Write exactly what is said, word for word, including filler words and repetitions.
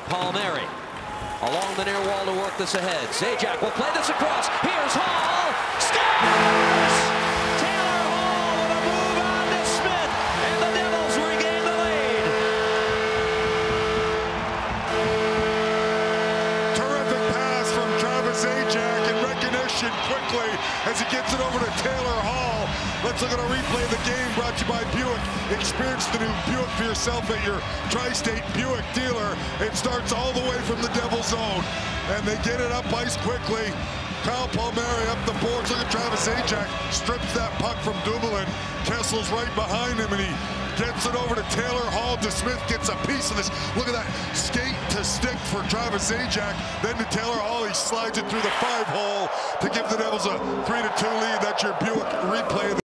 Palmieri along the near wall to work this ahead. Zajac will play this across. Here's Hall. Scores! Taylor Hall with a move on to Smith, and the Devils regain the lead. Terrific pass from Travis Zajac in recognition quickly as he gets it over to Taylor Hall. Let's look at a replay of the game brought to you by Buick. Experience the new Buick for yourself at your Tri-State Buick dealer. It starts all the way from the Devil's zone, and they get it up ice quickly. Kyle Palmieri up the boards. Look at Travis Zajac, strips that puck from Dumoulin. Kessel's right behind him, and he gets it over to Taylor Hall. DeSmith gets a piece of this. Look at that skate to stick for Travis Zajac. Then to Taylor Hall, he slides it through the five hole to give the Devils a three to two lead. That's your Buick replay.